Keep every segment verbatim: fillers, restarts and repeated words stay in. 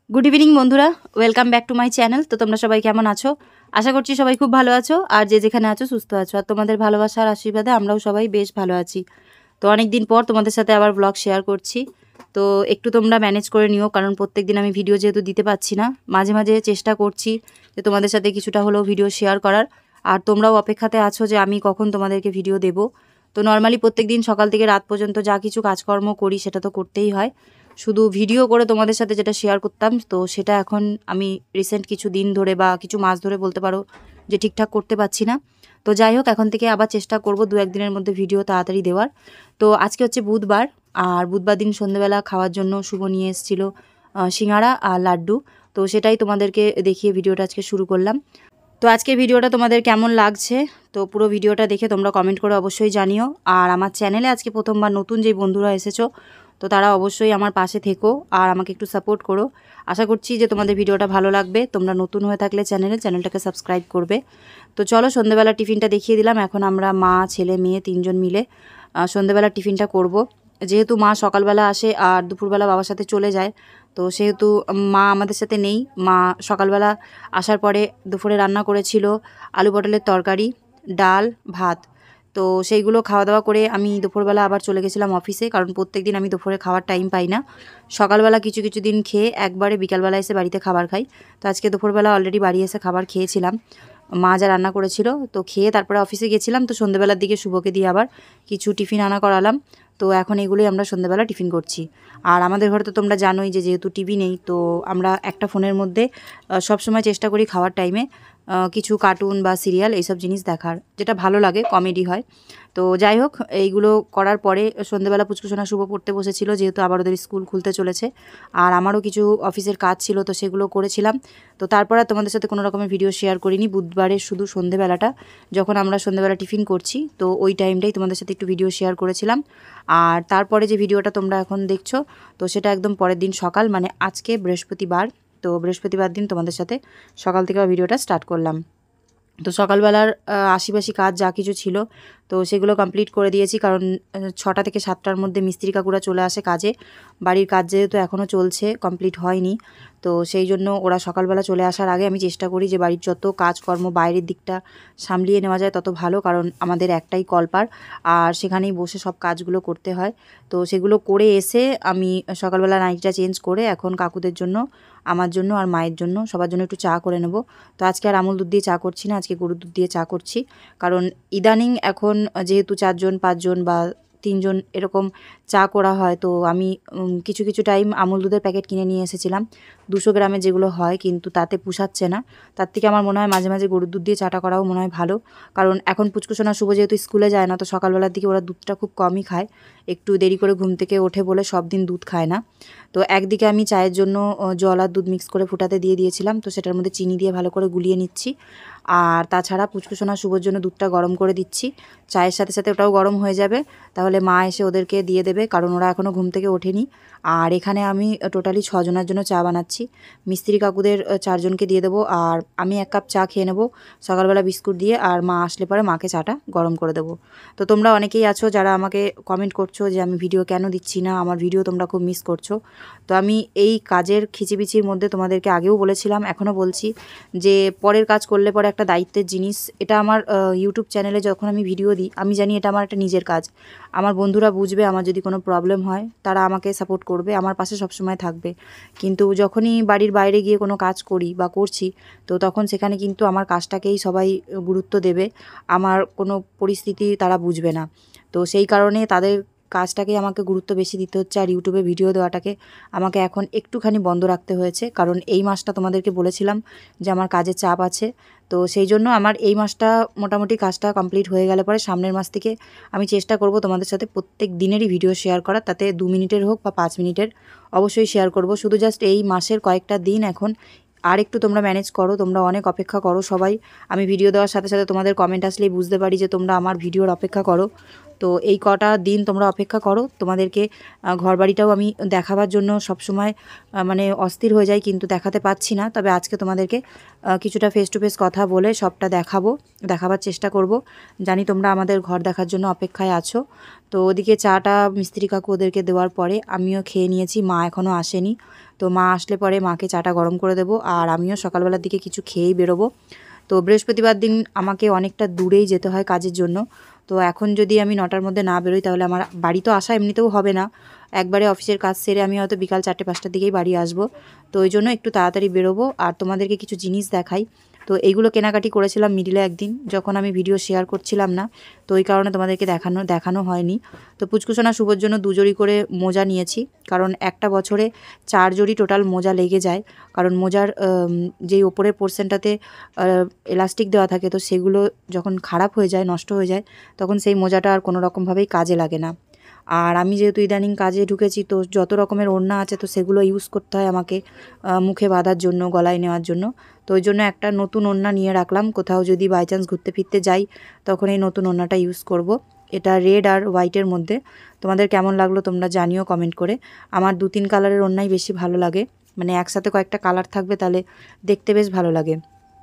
Good evening बंधुरा welcome back to my channel. तो तुम्हारा सबाई केमन आछो? आशा करছি সবাই খুব ভালো আছো আর যে যেখানে আছো সুস্থ আছো আর তোমাদের ভালোবাসার আশীর্বাদে আমরাও সবাই বেশ ভালো আছি। তো অনেক দিন পর তোমাদের সাথে আবার ব্লগ শেয়ার করছি। তো একটু তোমরা ম্যানেজ করে নিও, কারণ প্রত্যেকদিন আমি ভিডিও যেহেতু দিতে পারছি না, মাঝে মাঝে চেষ্টা করছি যে তোমাদের সাথে কিছুটা হলেও ভিডিও শেয়ার করার। আর তোমরাও অপেক্ষাতে আছো যে আমি কখন তোমাদেরকে ভিডিও দেব। তো নর্মালি প্রত্যেকদিন সকাল থেকে রাত পর্যন্ত যা কিছু কাজকর্ম করি সেটা তো করতেই হয়, শুধু ভিডিও করে তোমাদের সাথে যেটা শেয়ার করতাম তো সেটা এখন আমি রিসেন্ট কিছু দিন ধরে বা কিছু মাস ধরে বলতে পারো যে ঠিকঠাক করতে পারছি না। তো যাই হোক, এখন থেকে আবার চেষ্টা করব দু একদিনের মধ্যে ভিডিও তাড়াতাড়ি দেওয়ার। তো আজকে হচ্ছে বুধবার, আর বুধবার দিন সন্ধ্যেবেলা খাওয়ার জন্য শুভ নিয়ে এসেছিলো সিঙ্গাড়া আর লাড্ডু। তো সেটাই তোমাদেরকে দেখিয়ে ভিডিওটা আজকে শুরু করলাম। তো আজকে ভিডিওটা তোমাদের কেমন লাগছে তো পুরো ভিডিওটা দেখে তোমরা কমেন্ট করে অবশ্যই জানিও। আর আমার চ্যানেলে আজকে প্রথমবার নতুন যে বন্ধুরা এসেছো তো তারা অবশ্যই আমার পাশে থেকো আর আমাকে একটু সাপোর্ট করো। আশা করছি যে তোমাদের ভিডিওটা ভালো লাগবে। তোমরা নতুন হয়ে থাকলে চ্যানেলে চ্যানেলটাকে সাবস্ক্রাইব করবে। তো চলো, সন্ধ্যেবেলা টিফিনটা দেখিয়ে দিলাম। এখন আমরা মা ছেলে মেয়ে তিনজন মিলে সন্ধ্যেবেলা টিফিনটা করব। যেহেতু মা সকালবেলা আসে আর দুপুরবেলা বাবার সাথে চলে যায়, তো সেহেতু মা আমাদের সাথে নেই। মা সকালবেলা আসার পরে দুপুরে রান্না করেছিল আলু পটলের তরকারি, ডাল, ভাত। তো সেইগুলো খাওয়া দাওয়া করে আমি দুপুরবেলা আবার চলে গেছিলাম অফিসে, কারণ প্রত্যেক দিন আমি দুপুরে খাওয়ার টাইম পাই না। সকালবেলা কিছু কিছু দিন খেয়ে একবারে বিকালবেলা এসে বাড়িতে খাবার খাই। তো আজকে দুপুরবেলা অলরেডি বাড়ি এসে খাবার খেয়েছিলাম, মা যা রান্না করেছিল। তো খেয়ে তারপরে অফিসে গেছিলাম। তো সন্ধ্যেবেলার দিকে শুভকে দিয়ে আবার কিছু টিফিন আনা করালাম। তো এখন এগুলোই আমরা সন্ধ্যেবেলা টিফিন করছি। আর আমাদের ঘরে তো তোমরা জানোই যে যেহেতু টিভি নেই, তো আমরা একটা ফোনের মধ্যে সবসময় চেষ্টা করি খাওয়ার টাইমে কিছু কার্টুন বা সিরিয়াল এইসব জিনিস দেখার, যেটা ভালো লাগে, কমেডি হয়। তো যাই হোক, এইগুলো করার পরে সন্ধ্যেবেলা পুচকুসোনা শুভ পড়তে বসেছিল, যেহেতু আবার ওদের স্কুল খুলতে চলেছে। আর আমারও কিছু অফিসের কাজ ছিল, তো সেগুলো করেছিলাম। তো তারপর আর তোমাদের সাথে কোনো রকমের ভিডিও শেয়ার করিনি। বুধবারের শুধু সন্ধ্যেবেলাটা যখন আমরা সন্ধ্যেবেলা টিফিন করছি তো ওই টাইমটাই তোমাদের সাথে একটু ভিডিও শেয়ার করেছিলাম। আর তারপরে যে ভিডিওটা তোমরা এখন দেখছো তো সেটা একদম পরের দিন সকাল, মানে আজকে বৃহস্পতিবার। তো বৃহস্পতিবার দিন তোমাদের সাথে সকাল থেকে ভিডিওটা স্টার্ট করলাম। তো সকালবেলার আশিপাশি কাজ যা কিছু ছিল তো সেগুলো কমপ্লিট করে দিয়েছি, কারণ ছটা থেকে সাতটার মধ্যে মিস্ত্রি কাকুরা চলে আসে কাজে। বাড়ির কাজ যেহেতু এখনও চলছে, কমপ্লিট হয়নি, তো সেই জন্য ওরা সকালবেলা চলে আসার আগে আমি চেষ্টা করি যে বাড়ির যত কাজকর্ম বাইরের দিকটা সামলিয়ে নেওয়া যায় তত ভালো, কারণ আমাদের একটাই কলপার আর সেখানেই বসে সব কাজগুলো করতে হয়। তো সেগুলো করে এসে আমি সকালবেলা নাইটটা চেঞ্জ করে এখন কাকুদের জন্য, আমার জন্য আর মায়ের জন্য সবার জন্য একটু চা করে নেব। তো আজকে আর আমুল দুধ দিয়ে চা করছি না, আজকে গরুর দুধ দিয়ে চা করছি। কারণ ইদানিং এখন যেহেতু চারজন পাঁচজন বা তিনজন এরকম চা করা হয়, তো আমি কিছু কিছু টাইম আমুল দুধের প্যাকেট কিনে নিয়ে এসেছিলাম দুশো গ্রামের, যেগুলো হয়, কিন্তু তাতে পুষাচ্ছে না। তার থেকে আমার মনে হয় মাঝে মাঝে গরুর দুধ দিয়ে চাটা করাও মনে হয় ভালো। কারণ এখন পুচকুসোনা শুভ যেহেতু স্কুলে যায় না, তো সকালবেলার দিকে ওরা দুধটা খুব কমই খায়, একটু দেরি করে ঘুম থেকে ওঠে বলে সব দিন দুধ খায় না। তো একদিকে আমি চায়ের জন্য জল আর দুধ মিক্স করে ফুটাতে দিয়ে দিয়েছিলাম, তো সেটার মধ্যে চিনি দিয়ে ভালো করে গুলিয়ে নিচ্ছি। আর তাছাড়া পুচকুসোনা শুভর জন্য দুধটা গরম করে দিচ্ছি, চায়ের সাথে সাথে ওটাও গরম হয়ে যাবে, তাহলে মা এসে ওদেরকে দিয়ে দেবে, কারণ ওরা এখনও ঘুম থেকে ওঠেনি। আর এখানে আমি টোটালি ছজনের জন্য চা বানাচ্ছি, মিস্ত্রি কাকুদের চারজনকে দিয়ে দেবো আর আমি এক কাপ চা খেয়ে নেবো সকালবেলা বিস্কুট দিয়ে, আর মা আসলে পরে মাকে চাটা গরম করে দেবো। তো তোমরা অনেকেই আছো যারা আমাকে কমেন্ট করছো যে আমি ভিডিও কেন দিচ্ছি না, আমার ভিডিও তোমরা খুব মিস করছো। তো আমি এই কাজের খিচিবিচির মধ্যে তোমাদেরকে আগেও বলেছিলাম, এখনও বলছি, যে পরের কাজ করলে পরে একটা দায়িত্বের জিনিস। এটা আমার ইউটিউব চ্যানেলে যখন আমি ভিডিও দিই আমি জানি এটা আমার একটা নিজের কাজ। আমার বন্ধুরা বুঝবে, আমার যদি কোনো প্রবলেম হয় তারা আমাকে সাপোর্ট করবে, আমার পাশে সবসময় থাকবে। কিন্তু যখনই বাড়ির বাইরে গিয়ে কোনো কাজ করি বা করছি তো তখন সেখানে কিন্তু আমার কাজটাকেই সবাই গুরুত্ব দেবে, আমার কোনো পরিস্থিতি তারা বুঝবে না। তো সেই কারণে তাদের কাজটাকে আমাকে গুরুত্ব বেশি দিতে হচ্ছে, আর ইউটিউবে ভিডিও দেওয়াটাকে আমাকে এখন একটুখানি বন্ধ রাখতে হয়েছে, কারণ এই মাসটা তোমাদেরকে বলেছিলাম যে আমার কাজের চাপ আছে। তো সেই জন্য আমার এই মাসটা মোটামুটি কাজটা কমপ্লিট হয়ে গেলে পরে সামনের মাস থেকে আমি চেষ্টা করব তোমাদের সাথে প্রত্যেক দিনেরই ভিডিও শেয়ার করার, তাতে দু মিনিটের হোক বা পাঁচ মিনিটের অবশ্যই শেয়ার করব। শুধু জাস্ট এই মাসের কয়েকটা দিন এখন আর একটু তোমরা ম্যানেজ করো, তোমরা অনেক অপেক্ষা করো সবাই। আমি ভিডিও দেওয়ার সাথে সাথে তোমাদের কমেন্ট আসলেই বুঝতে পারি যে তোমরা আমার ভিডিওর অপেক্ষা করো। তো এই কটা দিন তোমরা অপেক্ষা করো, তোমাদেরকে ঘরবাড়িটাও আমি দেখাবার জন্য সবসময় মানে অস্থির হয়ে যাই, কিন্তু দেখাতে পাচ্ছি না। তবে আজকে তোমাদেরকে কিছুটা ফেস টু ফেস কথা বলে সবটা দেখাবো, দেখাবার চেষ্টা করব। জানি তোমরা আমাদের ঘর দেখার জন্য অপেক্ষায় আছো। তো ওদিকে চাটা মিস্ত্রি কাকু ওদেরকে দেওয়ার পরে আমিও খেয়ে নিয়েছি, মা এখনও আসেনি। তো তো মা আসলে পরে মাকে চাটা গরম করে দেবো, আর আমিও সকালবেলার দিকে কিছু খেয়েই বেরোবো। তো বৃহস্পতিবার দিন আমাকে অনেকটা দূরেই যেতে হয় কাজের জন্য। তো এখন যদি আমি নটার মধ্যে না বেরোই তাহলে আমার বাড়ি তো আসা এমনিতেও হবে না, একবারে অফিসের কাজ সেরে আমি হয়তো বিকাল চারটে পাঁচটার দিকেই বাড়ি আসবো। তো ওই জন্য একটু তাড়াতাড়ি বেরোবো আর তোমাদেরকে কিছু জিনিস দেখাই। তো এইগুলো কেনাকাটি করেছিলাম মিডিলে একদিন, যখন আমি ভিডিও শেয়ার করছিলাম না, তো ওই কারণে তোমাদেরকে দেখানো দেখানো হয়নি। তো পুচকুসোনা শুভর জন্য দুজোড়ি করে মোজা নিয়েছি, কারণ একটা বছরে চার জোড়ি টোটাল মোজা লেগে যায়। কারণ মোজার যেই ওপরের পোর্শনটাতে এলাস্টিক দেওয়া থাকে, তো সেগুলো যখন খারাপ হয়ে যায়, নষ্ট হয়ে যায়, তখন সেই মোজাটা আর কোনো রকমভাবেই কাজে লাগে না। আর আমি যেহেতু ইদানিং কাজে ঢুকেছি, তো যত রকমের ওড়না আছে তো সেগুলো ইউজ করতে হয় আমাকে মুখে বাঁধার জন্য, গলায় নেওয়ার জন্য। তো ওই জন্য একটা নতুন ওড়না নিয়ে রাখলাম, কোথাও যদি বাই চান্স ঘুরতে ফিরতে যাই তখন এই নতুন ওড়নাটা ইউজ করব। এটা রেড আর হোয়াইটের মধ্যে। তোমাদের কেমন লাগলো তোমরা জানিও কমেন্ট করে। আমার দু তিন কালারের ওড়নাই বেশি ভালো লাগে, মানে একসাথে কয়েকটা কালার থাকবে তাহলে দেখতে বেশ ভালো লাগে।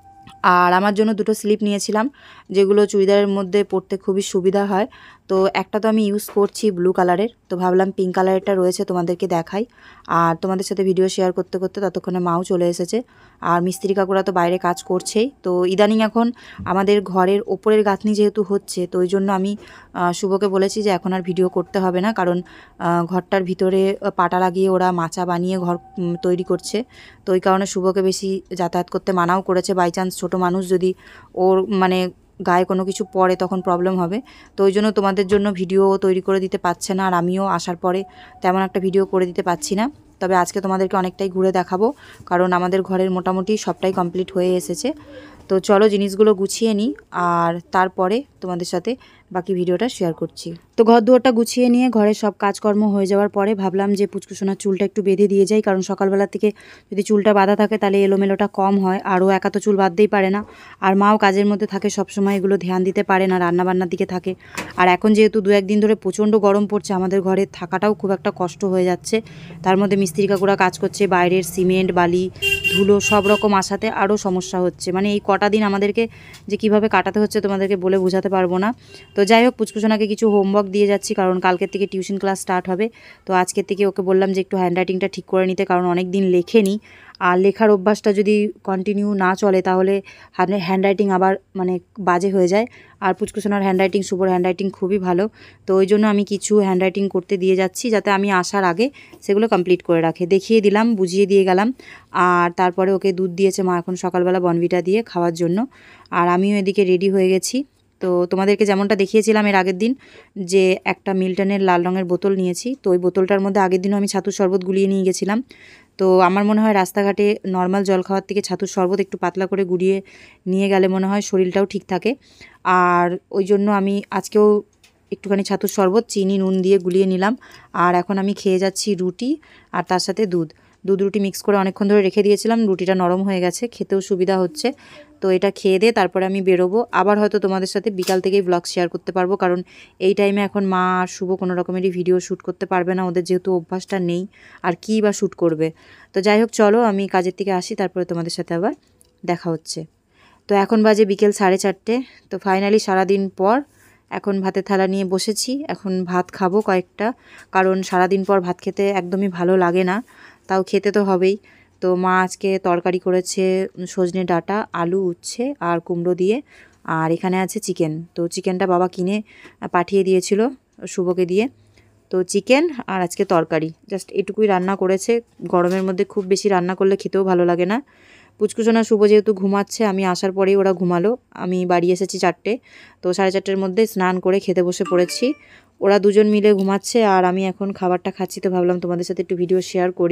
আর আমার জন্য দুটো স্লিপ নিয়েছিলাম, যেগুলো চুড়িদারের মধ্যে পরতে খুবই সুবিধা হয়। তো একটা তো আমি ইউজ করছি ব্লু কালারের, তো ভাবলাম পিঙ্ক কালারেরটা রয়েছে তোমাদেরকে দেখাই। আর তোমাদের সাথে ভিডিও শেয়ার করতে করতে ততক্ষণে মাও চলে এসেছে, আর মিস্ত্রি কাকুরা তো বাইরে কাজ করছেই। তো ইদানিং এখন আমাদের ঘরের ওপরের গাঁথনি যেহেতু হচ্ছে, তো ওই জন্য আমি শুভকে বলেছি যে এখন আর ভিডিও করতে হবে না, কারণ ঘরটার ভিতরে পাটা লাগিয়ে ওরা মাচা বানিয়ে ঘর তৈরি করছে। তো ওই কারণে শুভকে বেশি যাতায়াত করতে মানাও করেছে, বাই চান্স ছোটো মানুষ যদি ওর মানে গায়ে কোনো কিছু পড়ে তখন প্রবলেম হবে। তো ওই জন্য তোমাদের জন্য ভিডিও তৈরি করে দিতে পারছে না, আর আমিও আসার পরে তেমন একটা ভিডিও করে দিতে পারছি না। তবে আজকে তোমাদেরকে অনেকটাই ঘুরে দেখাবো, কারণ আমাদের ঘরের মোটামুটি সবটাই কমপ্লিট হয়ে এসেছে। তো চলো জিনিসগুলো গুছিয়ে নিই, আর তারপরে তোমাদের সাথে বাকি ভিডিওটা শেয়ার করছি। তো ঘর দুয়ারটা গুছিয়ে নিয়ে ঘরের সব কাজকর্ম হয়ে যাওয়ার পরে ভাবলাম যে পুচকুসোনার চুলটা একটু বেঁধে দিয়ে যাই, কারণ সকালবেলা থেকে যদি চুলটা বাঁধা থাকে তাহলে এলোমেলোটা কম হয়, আর ও একা তো চুল বাঁধতেই পারে না, আর মাও কাজের মধ্যে থাকে সবসময়, এগুলো ধ্যান দিতে পারে না, রান্নাবান্নার দিকে থাকে। আর এখন যেহেতু দু একদিন ধরে প্রচণ্ড গরম পড়ছে, আমাদের ঘরে থাকাটাও খুব একটা কষ্ট হয়ে যাচ্ছে। তার মধ্যে মিস্ত্রি কাকুরা কাজ করছে, বাইরের সিমেন্ট বালি ধুলো সব রকম আসাতে আরও সমস্যা হচ্ছে। মানে এই কটা দিন আমাদেরকে যে কিভাবে কাটাতে হচ্ছে তোমাদেরকে বলে বোঝাতে পারবো না। তো যাই হোক, পুচকুসোনাকে কিছু হোমওয়ার্ক দিয়ে যাচ্ছি, কারণ কালকের থেকে টিউশন ক্লাস স্টার্ট হবে। তো আজকের থেকে ওকে বললাম যে একটু হ্যান্ডরাইটিংটা ঠিক করে নিতে, কারণ অনেক দিন লেখেনি, আর লেখার অভ্যাসটা যদি কন্টিনিউ না চলে তাহলে হ্যান্ডরাইটিং আবার মানে বাজে হয়ে যায়। আর পুচকুসোনার হ্যান্ডরাইটিং, শুভর হ্যান্ডরাইটিং খুবই ভালো। তো ওই জন্য আমি কিছু হ্যান্ডরাইটিং করতে দিয়ে যাচ্ছি, যাতে আমি আসার আগে সেগুলো কমপ্লিট করে রাখে। দেখিয়ে দিলাম, বুঝিয়ে দিয়ে গেলাম। আর তারপরে ওকে দুধ দিয়েছে মা এখন সকালবেলা বনভিটা দিয়ে খাওয়ার জন্য। আর আমিও এদিকে রেডি হয়ে গেছি। তো তোমাদেরকে যেমনটা দেখিয়েছিলাম এর আগের দিন, যে একটা মিল্টনের লাল রঙের বোতল নিয়েছি, তো ওই বোতলটার মধ্যে আগের দিনও আমি ছাতুর শরবত গুলিয়ে নিয়ে গেছিলাম। তো আমার মনে হয় রাস্তাঘাটে নর্মাল জল খাওয়ার থেকে ছাতুর শরবত একটু পাতলা করে গুলিয়ে নিয়ে গেলে মনে হয় শরীরটাও ঠিক থাকে। আর ওই জন্য আমি আজকেও একটুখানি ছাতুর শরবত চিনি নুন দিয়ে গুলিয়ে নিলাম। আর এখন আমি খেয়ে যাচ্ছি রুটি, আর তার সাথে দুধ দুধ রুটি মিক্স করে অনেকক্ষণ ধরে রেখে দিয়েছিলাম, রুটিটা নরম হয়ে গেছে, খেতেও সুবিধা হচ্ছে। তো এটা খেয়ে দিয়ে তারপরে আমি বেরোবো। আবার হয়তো তোমাদের সাথে বিকাল থেকেই ব্লগ শেয়ার করতে পারবো, কারণ এই টাইমে এখন মা আর শুভ কোনো রকমেরই ভিডিও শ্যুট করতে পারবে না, ওদের যেহেতু অভ্যাসটা নেই, আর কী বা শ্যুট করবে। তো যাই হোক, চলো আমি কাজের থেকে আসি, তারপরে তোমাদের সাথে আবার দেখা হচ্ছে। তো এখন বাজে বিকেল সাড়ে চারটে। তো ফাইনালি সারাদিন পর এখন ভাতের থালা নিয়ে বসেছি, এখন ভাত খাবো কয়েকটা, কারণ সারাদিন পর ভাত খেতে একদমই ভালো লাগে না, তাও খেতে তো হবেই। তো মা আজকে তরকারি করেছে সজনে ডাঁটা, আলু, উচ্ছে আর কুমড়ো দিয়ে, আর এখানে আছে চিকেন। তো চিকেনটা বাবা কিনে পাঠিয়ে দিয়েছিল শুভকে দিয়ে। তো চিকেন আর আজকে তরকারি, জাস্ট এটুকুই রান্না করেছে। গরমের মধ্যে খুব বেশি রান্না করলে খেতেও ভালো লাগে না। পুচকুসোনা শুভ যেহেতু ঘুমাচ্ছে, আমি আসার পরেই ওরা ঘুমালো, আমি বাড়ি এসেছি চারটে, তো সাড়ে চারটের মধ্যে স্নান করে খেতে বসে পড়েছি। ওরা দুজন মিলে ঘুমাচ্ছে, আর আমি এখন খাবারটা খাচ্ছি। তো ভাবলাম তোমাদের সাথে একটু ভিডিও শেয়ার করি।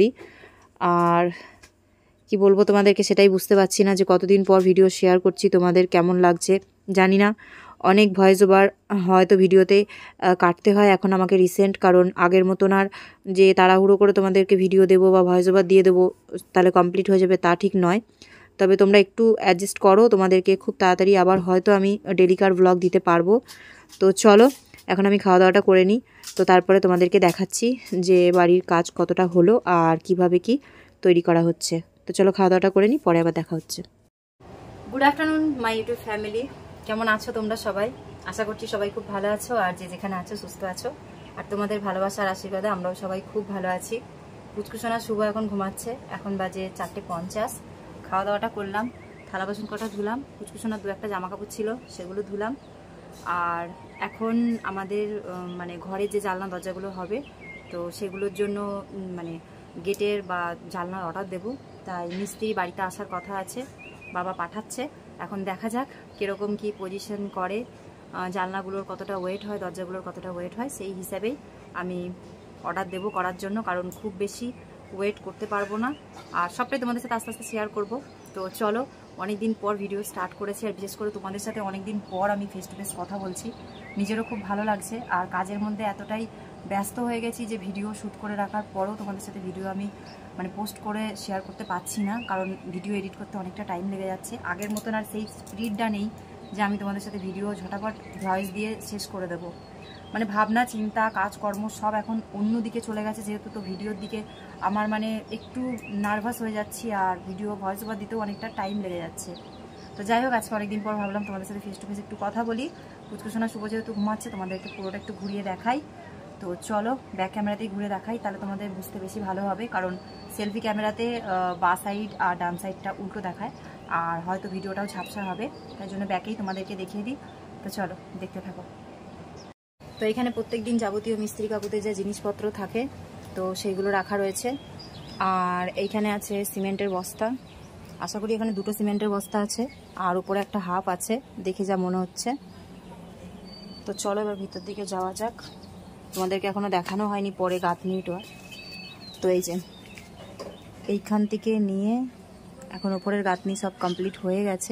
আর কি বলবো তোমাদেরকে সেটাই বুঝতে পারছি না, যে কতদিন পর ভিডিও শেয়ার করছি, তোমাদের কেমন লাগছে জানি না। অনেক ভয়েস ওভার হয়তো ভিডিওতে কাটতে হয় এখন আমাকে রিসেন্ট, কারণ আগের মতন আর যে তাড়াহুড়ো করে তোমাদেরকে ভিডিও দেবো বা ভয়েস ওভার দিয়ে দেবো তাহলে কমপ্লিট হয়ে যাবে তা ঠিক নয়। তবে তোমরা একটু অ্যাডজাস্ট করো, তোমাদেরকে খুব তাড়াতাড়ি আবার হয়তো আমি ডেলিকার ব্লগ দিতে পারবো। তো চলো এখন আমি খাওয়া দাওয়াটা করে নিই, তো তারপরে তোমাদেরকে দেখাচ্ছি যে বাড়ির কাজ কতটা হলো আর কিভাবে কি তৈরি করা হচ্ছে। তো চলো খাওয়া দাওয়াটা করে নিই, পরে আবার দেখা হচ্ছে। Good afternoon my YouTube family, কেমন আছো তোমরা সবাই? আশা করছি সবাই খুব ভালো আছো, আর যে যেখানে আছো সুস্থ আছো, আর তোমাদের ভালোবাসার আশীর্বাদে আমরাও সবাই খুব ভালো আছি। পুচকুসোনা শুভ এখন ঘুমাচ্ছে। এখন বাজে চারটে পঞ্চাশ। খাওয়া দাওয়াটা করলাম, থালা বাসন কটা ধুলাম, পুচকুসোনার দু একটা জামা কাপড় ছিল সেগুলো ধুলাম। আর এখন আমাদের মানে ঘরে যে জানলা দরজাগুলো হবে তো সেগুলোর জন্য মানে গেটের বা জানলার অর্ডার দেবো। তাই মিস্ত্রি বাড়িতে আসার কথা আছে, বাবা পাঠাচ্ছে। এখন দেখা যাক কীরকম কি পজিশন করে, জানলাগুলোর কতটা ওয়েট হয়, দরজাগুলোর কতটা ওয়েট হয়, সেই হিসাবেই আমি অর্ডার দেবো করার জন্য। কারণ খুব বেশি ওয়েট করতে পারবো না, আর সবটাই তোমাদের সাথে আস্তে আস্তে শেয়ার করব। তো চলো, অনেক দিন পর ভিডিও স্টার্ট করেছি, আর বিশেষ করে তোমাদের সাথে অনেক দিন পর আমি ফেস টু ফেস কথা বলছি। নিজেরও খুব ভালো লাগছে, আর কাজের মধ্যে এতটাই ব্যস্ত হয়ে গেছি যে ভিডিও শ্যুট করে রাখার পরেও তোমাদের সাথে ভিডিও আমি মানে পোস্ট করে শেয়ার করতে পারছি না, কারণ ভিডিও এডিট করতে অনেকটা টাইম লেগে যাচ্ছে। আগের মতন আর সেই স্পিডটা নেই যে আমি তোমাদের সাথে ভিডিও ঝটাপট ভয়েস দিয়ে শেষ করে দেবো। মানে ভাবনা চিন্তা কাজকর্ম সব এখন অন্য দিকে চলে গেছে যেহেতু, তো ভিডিওর দিকে আমার মানে একটু নার্ভাস হয়ে যাচ্ছি, আর ভিডিও ভয়েস ওভার দিতেও অনেকটা টাইম লেগে যাচ্ছে। তো যাই হোক, আজকে অনেকদিন পর ভাবলাম তোমাদের সাথে ফেস টু ফেস একটু কথা বলি। পুচকুসোনা শুভ যেহেতু ঘুমাচ্ছে, তোমাদেরকে পুরোটা একটু ঘুরিয়ে দেখাই। তো চলো ব্যাক ক্যামেরাতেই ঘুরে দেখাই, তাহলে তোমাদের বুঝতে বেশি ভালো হবে। কারণ সেলফি ক্যামেরাতে বা সাইড আর ডান সাইডটা উল্টো দেখায়, আর হয়তো ভিডিওটাও ঝাপসা হবে, তাই জন্য ব্যাকেই তোমাদেরকে দেখিয়ে দিই। তো চলো দেখতে থাকো। তো এখানে প্রত্যেক দিন যাবতীয় মিস্ত্রি কাকুদের যে জিনিসপত্র থাকে তো সেইগুলো রাখা রয়েছে। আর এইখানে আছে সিমেন্টের বস্তা, আশা করি এখানে দুটো সিমেন্টের বস্তা আছে, আর উপরে একটা হাফ আছে দেখে যা মনে হচ্ছে। তো চলো এবার ভিতর দিকে যাওয়া যাক, তোমাদেরকে এখনো দেখানো হয়নি, পরে গাঁথনিটা। তো এই যে এইখান থেকে নিয়ে এখন উপরের গাঁথনি সব কমপ্লিট হয়ে গেছে,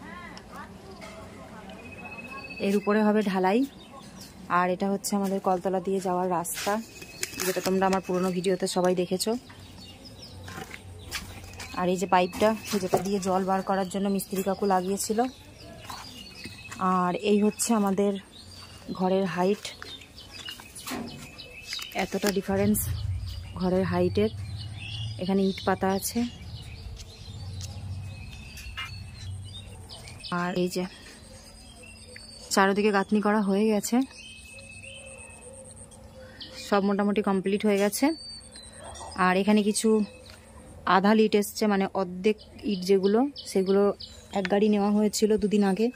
এর উপরে হবে ঢালাই। আর এটা হচ্ছে আমাদের কলতলা দিয়ে যাওয়ার রাস্তা, যেটা তোমরা আমার পুরনো ভিডিওতে সবাই দেখেছো। আর এই যে পাইপটা, যেটা দিয়ে জল বার করার জন্য মিস্ত্রি কাকু লাগিয়েছিল। আর এই হচ্ছে আমাদের ঘরের হাইট, এতটা ডিফারেন্স ঘরের হাইটের। এখানে ইট পাতা আছে, আর এই যে চারদিকে গাঁথনি করা হয়ে গেছে, সব মোটামুটি কমপ্লিট হয়ে গেছে। আর এখানে কিছু আধা ইট এসছে, মানে অর্ধেক ইট যেগুলো, সেগুলো এক গাড়ি নেওয়া হয়েছিল দুদিন আগে।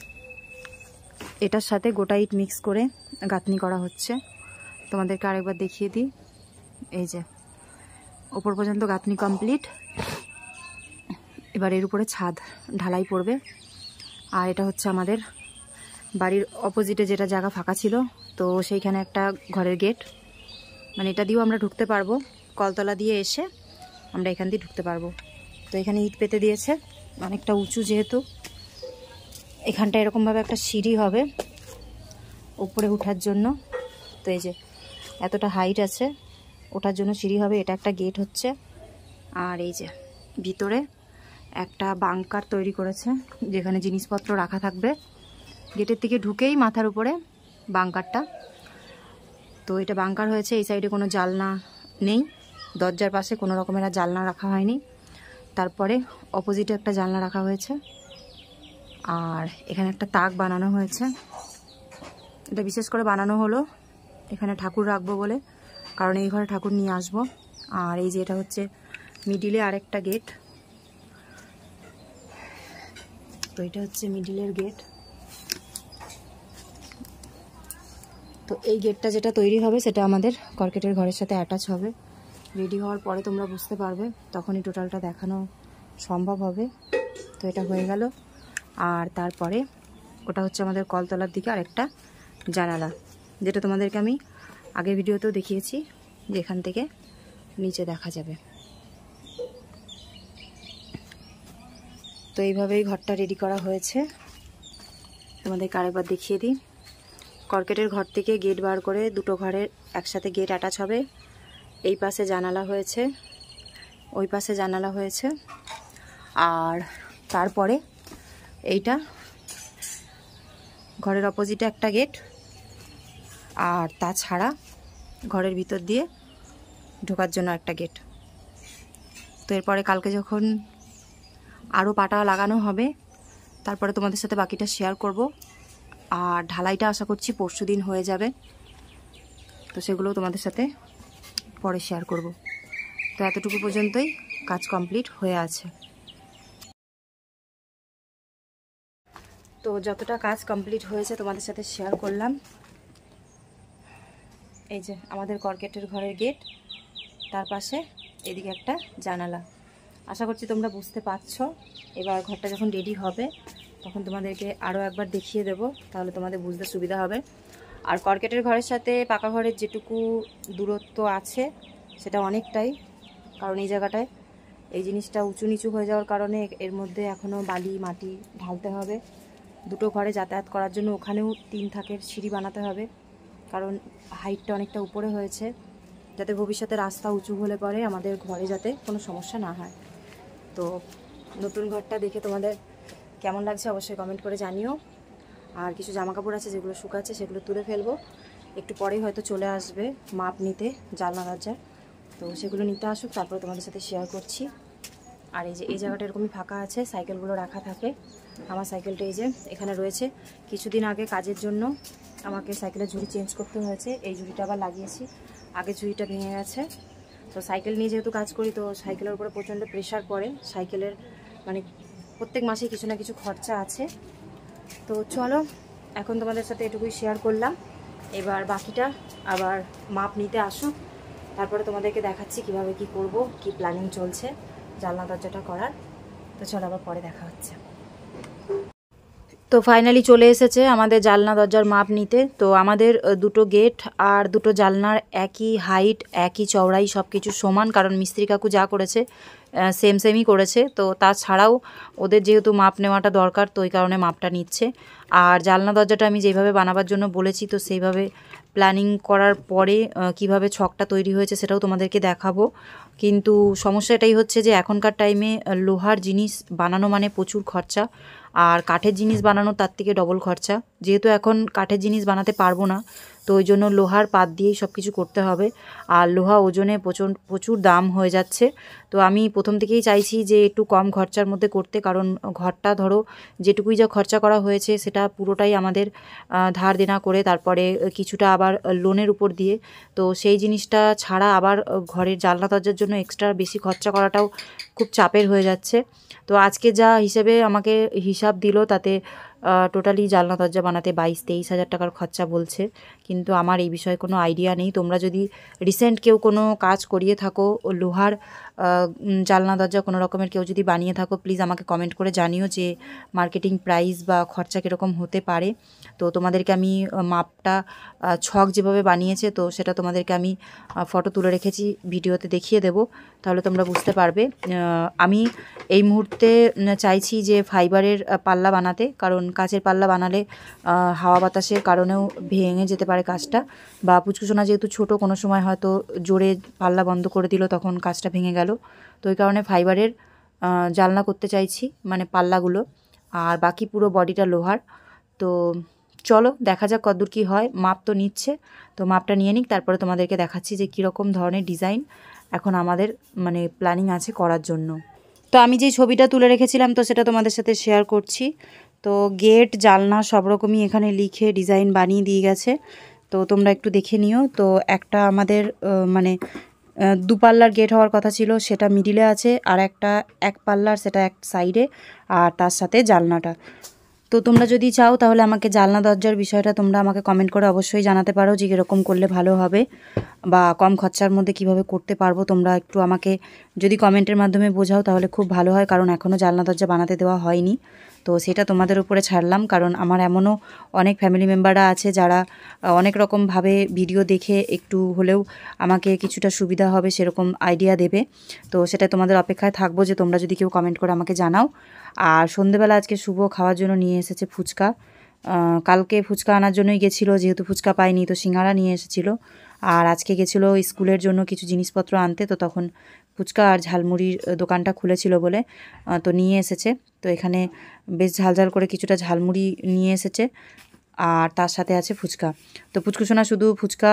এটার সাথে গোটা ইট মিক্স করে গাঁথনি করা হচ্ছে। তোমাদেরকে আরেকবার দেখিয়ে দিই, এই যে ওপর পর্যন্ত গাঁথনি কমপ্লিট। এবার এর উপরে ছাদ ঢালাই পড়বে। আর এটা হচ্ছে আমাদের বাড়ির অপোজিটে যেটা জায়গা ফাঁকা ছিল, তো সেইখানে একটা ঘরের গেট, মানে এটা দিয়েও আমরা ঢুকতে পারবো, কলতলা দিয়ে এসে আমরা এখান দিয়ে ঢুকতে পারবো। তো এখানে ইট পেতে দিয়েছে, অনেকটা উঁচু যেহেতু। এখানটা এরকমভাবে একটা সিঁড়ি হবে উপরে ওঠার জন্য। তো এই যে এতটা হাইট আছে, ওঠার জন্য সিঁড়ি হবে। এটা একটা গেট হচ্ছে। আর এই যে ভিতরে একটা বাংকার তৈরি করেছে, যেখানে জিনিসপত্র রাখা থাকবে। গেটের থেকে ঢুকেই মাথার উপরে বাংকারটা। তো এটা বাংকার হয়েছে, এই সাইডে কোনো জানলা নেই, দরজার পাশে কোনো রকমের আর জানলা রাখা হয়নি। তারপরে অপোজিটে একটা জানলা রাখা হয়েছে, আর এখানে একটা তাক বানানো হয়েছে। এটা বিশেষ করে বানানো হলো এখানে ঠাকুর রাখবো বলে, কারণ এই ঘরে ঠাকুর নিয়ে আসবো। আর এই যে এটা হচ্ছে মিডিলে আরেকটা গেট, তো এটা হচ্ছে মিডিলের গেট। তো এই গেটটা যেটা তৈরি হবে সেটা আমাদের কর্কেটের ঘরের সাথে অ্যাটাচ হবে। রেডি হওয়ার পরে তোমরা বুঝতে পারবে, তখনই টোটালটা দেখানো সম্ভব হবে। তো এটা হয়ে গেল। আর তারপরে ওটা হচ্ছে আমাদের কলতলার দিকে আরেকটা জানালা, যেটা তোমাদেরকে আমি আগের ভিডিওতেও দেখিয়েছি, যে এখান থেকে নিচে দেখা যাবে। তো এইভাবেই ঘরটা রেডি করা হয়েছে, তোমাদেরকে আরেকবার দেখিয়ে দিই। কর্কেটের ঘর থেকে গেট বার করে দুটো ঘরের একসাথে গেট অ্যাটাচ হবে। এই পাশে জানালা হয়েছে, ওই পাশে জানালা হয়েছে। আর তারপরে এইটা ঘরের অপোজিটে একটা গেট, আর তাছাড়া ঘরের ভিতর দিয়ে ঢোকার জন্য একটা গেট। তো এরপরে কালকে যখন আরও পাটা লাগানো হবে, তারপরে তোমাদের সাথে বাকিটা শেয়ার করব। আর ঢালাইটা আশা করছি পরশু দিন হয়ে যাবে, তো সেগুলো তোমাদের সাথে পরে শেয়ার করব। তো এতটুকু পর্যন্তই কাজ কমপ্লিট হয়ে আছে। তো যতটা কাজ কমপ্লিট হয়েছে তোমাদের সাথে শেয়ার করলাম। এই যে আমাদের কর্কেটের ঘরের গেট, তার পাশে এদিকে একটা জানালা। আশা করছি তোমরা বুঝতে পারছো। এবার ঘরটা যখন রেডি হবে তখন তোমাদেরকে আরও একবার দেখিয়ে দেব, তাহলে তোমাদের বুঝতে সুবিধা হবে। আর কর্কেটের ঘরের সাথে পাকা ঘরের যেটুকু দূরত্ব আছে সেটা অনেকটাই, কারণ এই জায়গাটায় এই জিনিসটা উঁচু নিচু হয়ে যাওয়ার কারণে এর মধ্যে এখনও বালি মাটি ঢালতে হবে। দুটো ঘরে যাতায়াত করার জন্য ওখানেও তিন থাকের সিঁড়ি বানাতে হবে, কারণ হাইটটা অনেকটা উপরে হয়েছে, যাতে ভবিষ্যতে রাস্তা উঁচু হলে পরে আমাদের ঘরে যাতে কোনো সমস্যা না হয়। তো নতুন ঘরটা দেখে তোমাদের কেমন লাগছে অবশ্যই কমেন্ট করে জানিও। আর কিছু জামা কাপড় আছে যেগুলো শুকাচ্ছে, সেগুলো তুলে ফেলবো। একটু পরেই হয়তো চলে আসবে মাপ নিতে জানলা দরজার, তো সেগুলো নিতে আসুক, তারপরে তোমাদের সাথে শেয়ার করছি। আর এই যে এই জায়গাটা এরকমই ফাঁকা আছে, সাইকেলগুলো রাখা থাকে। আমার সাইকেলটা এই যে এখানে রয়েছে। কিছুদিন আগে কাজের জন্য আমাকে সাইকেলের ঝুড়ি চেঞ্জ করতে হয়েছে, এই ঝুড়িটা আবার লাগিয়েছি, আগে ঝুড়িটা ভেঙে গেছে। তো সাইকেল নিয়ে যেহেতু কাজ করি, তো সাইকেলের উপরে প্রচণ্ড প্রেশার পড়ে। সাইকেলের মানে প্রত্যেক মাসে কিছু না কিছু খরচা আছে। তো চলো এখন তোমাদের সাথে এটুকুই শেয়ার করলাম। এবার বাকিটা আবার মাপ নিতে আসুক, তারপরে তোমাদেরকে দেখাচ্ছি কিভাবে কি করব, কি প্ল্যানিং চলছে জানলা দরজাটা করার। তো চলো আবার পরে দেখা হচ্ছে। তো ফাইনালি চলে এসেছে আমাদের জানলা দরজার মাপ নিতে। তো আমাদের দুটো গেট আর দুটো জানলার একই হাইট, একই চওড়াই, সব কিছু সমান, কারণ মিস্ত্রি কাকু যা করেছে সেম সেমই করেছে। তো তাছাড়াও ওদের যেহেতু মাপ নেওয়াটা দরকার, তো ওই কারণে মাপটা নিচ্ছে। আর জানলা দরজাটা আমি যেভাবে বানাবার জন্য বলেছি, তো সেইভাবে প্ল্যানিং করার পরে কিভাবে ছকটা তৈরি হয়েছে সেটাও তোমাদেরকে দেখাবো। কিন্তু সমস্যা এটাই হচ্ছে যে এখনকার টাইমে লোহার জিনিস বানানো মানে প্রচুর খরচা, আর কাঠের জিনিস বানানো তার থেকে ডবল খরচা। যেহেতু এখন কাঠের জিনিস বানাতে পারবো না, তো ওই জন্য লোহার পাত দিয়েই সব কিছু করতে হবে। আর লোহা ওজনে প্রচুর প্রচুর দাম হয়ে যাচ্ছে। তো আমি প্রথম থেকেই চাইছি যে একটু কম খরচার মধ্যে করতে, কারণ ঘরটা ধরো যেটুকুই যা খরচা করা হয়েছে সেটা পুরোটাই আমাদের ধার দেনা করে, তারপরে কিছুটা আবার লোনের উপর দিয়ে। তো সেই জিনিসটা ছাড়া আবার ঘরের জানলা দরজার জন্য এক্সট্রা বেশি খরচা করাটাও খুব চাপের হয়ে যাচ্ছে। তো আজকে যা হিসেবে আমাকে হিসাব দিল, তাতে টোটালি জানলা দরজা বানাতে বাইশ তেইশ হাজার টাকার খরচা বলছে। কিন্তু আমার এই বিষয়ে কোনো আইডিয়া নেই। তোমরা যদি রিসেন্ট কেউ কোনো কাজ করিয়ে থাকো, লোহার জানলা দরজা কোনো রকমের কেউ যদি বানিয়ে থাকো, প্লিজ আমাকে কমেন্ট করে জানিও যে মার্কেটিং প্রাইস বা খরচা কীরকম হতে পারে। তো তোমাদেরকে আমি মাপটা ছক যেভাবে বানিয়েছে, তো সেটা তোমাদেরকে আমি ফটো তুলে রেখেছি, ভিডিওতে দেখিয়ে দেব, তাহলে তোমরা বুঝতে পারবে। আমি এই মুহূর্তে চাইছি যে ফাইবারের পাল্লা বানাতে, কারণ কাচের পাল্লা বানালে হাওয়া বাতাসের কারণেও ভেঙে যেতে পারে কাচটা, বা পুচকুসোনা যেহেতু ছোট, কোনো সময় হয়তো জোরে পাল্লা বন্ধ করে দিল, তখন কাচটা ভেঙে গেল। তো ওই কারণে ফাইবারের জানলা করতে চাইছি, মানে পাল্লাগুলো, আর বাকি পুরো বডিটা লোহার। তো চলো দেখা যাক কতদূর কী হয়। মাপ তো নিচ্ছে, তো মাপটা নিয়ে নিক, তারপরে তোমাদেরকে দেখাচ্ছি যে কীরকম ধরনের ডিজাইন এখন আমাদের মানে প্ল্যানিং আছে করার জন্য। তো আমি যেই ছবিটা তুলে রেখেছিলাম, তো সেটা তোমাদের সাথে শেয়ার করছি। তো গেট জানলা সব রকমই এখানে লিখে ডিজাইন বানিয়ে দিয়ে গেছে, তো তোমরা একটু দেখে নিও। তো একটা আমাদের মানে দু পাল্লার গেট হওয়ার কথা ছিল, সেটা মিডিলে আছে, আর একটা এক পাল্লার, সেটা এক সাইডে, আর তার সাথে জানলাটা। তো তোমরা যদি চাও তাহলে আমাকে জানলা দরজার বিষয়টা তোমরা আমাকে কমেন্ট করে অবশ্যই জানাতে পারো যে কীরকম করলে ভালো হবে, বা কম খরচার মধ্যে কিভাবে করতে পারবো। তোমরা একটু আমাকে যদি কমেন্টের মাধ্যমে বোঝাও তাহলে খুব ভালো হয়, কারণ এখনও জানলা দরজা বানাতে দেওয়া হয়নি। তো সেটা তোমাদের উপরে ছাড়লাম, কারণ আমার এমনও অনেক ফ্যামিলি মেম্বাররা আছে যারা অনেক রকমভাবে ভিডিও দেখে একটু হলেও আমাকে কিছুটা সুবিধা হবে সেরকম আইডিয়া দেবে। তো সেটা তোমাদের অপেক্ষায় থাকবো যে তোমরা যদি কেউ কমেন্ট করে আমাকে জানাও। আর সন্ধেবেলা আজকে শুভ খাওয়ার জন্য নিয়ে এসেছে ফুচকা। কালকে ফুচকা আনার জন্যই গেছিলো, যেহেতু ফুচকা পাইনি তো সিঙ্গারা নিয়ে এসেছিলো। আর আজকে গেছিলো স্কুলের জন্য কিছু জিনিসপত্র আনতে, তো তখন ফুচকা আর ঝালমুড়ির দোকানটা খুলেছিল বলে তো নিয়ে এসেছে। তো এখানে বেশ ঝালঝাল করে কিছুটা ঝালমুড়ি নিয়ে এসেছে, আর তার সাথে আছে ফুচকা। তো ফুচকুসোনা শুধু ফুচকা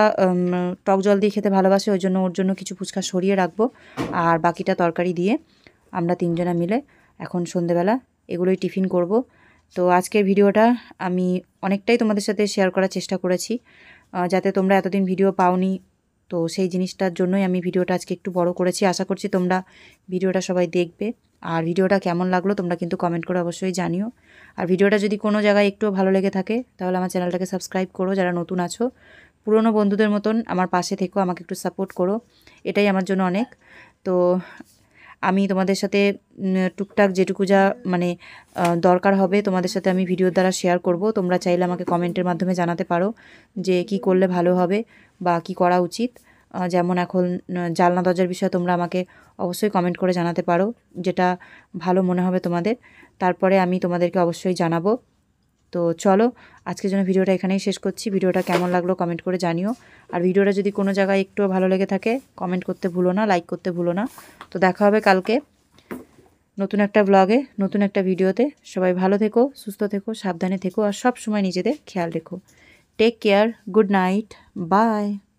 টক জল দিয়ে খেতে ভালোবাসে, ওই জন্য ওর জন্য কিছু ফুচকা সরিয়ে রাখবো, আর বাকিটা তরকারি দিয়ে আমরা তিনজনা মিলে এখন সন্ধেবেলা এগুলোই টিফিন করব। তো আজকের ভিডিওটা আমি অনেকটাই তোমাদের সাথে শেয়ার করার চেষ্টা করেছি, যাতে তোমরা এতদিন ভিডিও পাওনি তো সেই জিনিসটার জন্যই আমি ভিডিওটা আজকে একটু বড় করেছি। আশা করছি তোমরা ভিডিওটা সবাই দেখবে। আর ভিডিওটা কেমন লাগলো তোমরা কিন্তু কমেন্ট করে অবশ্যই জানিও। আর ভিডিওটা যদি কোনো জায়গায় একটুও ভালো লেগে থাকে তাহলে আমার চ্যানেলটাকে সাবস্ক্রাইব করো যারা নতুন আছো। পুরনো বন্ধুদের মতন আমার পাশে থেকো, আমাকে একটু সাপোর্ট করো, এটাই আমার জন্য অনেক। তো আমি তোমাদের সাথে টুকটাক যেটুকু যা মানে দরকার হবে তোমাদের সাথে আমি ভিডিওর দ্বারা শেয়ার করব। তোমরা চাইলে আমাকে কমেন্টের মাধ্যমে জানাতে পারো যে কি করলে ভালো হবে বা কি করা উচিত। যেমন এখন জানলা দরজার বিষয়ে তোমরা আমাকে অবশ্যই কমেন্ট করে জানাতে পারো, যেটা ভালো মনে হবে তোমাদের। তারপরে আমি তোমাদেরকে অবশ্যই জানাবো। তো চলো আজকের জন্য ভিডিওটা এখানেই শেষ করছি। ভিডিওটা কেমন লাগলো কমেন্ট করে জানিও। আর ভিডিওটা যদি কোনো জায়গায় একটু ভালো লেগে থাকে কমেন্ট করতে ভুলো না, লাইক করতে ভুলো না। তো দেখা হবে কালকে নতুন একটা ব্লগে, নতুন একটা ভিডিওতে। সবাই ভালো থেকো, সুস্থ থেকো, সাবধানে থেকো আর সব সময় নিজেদের খেয়াল রেখো। Take care, good night, by.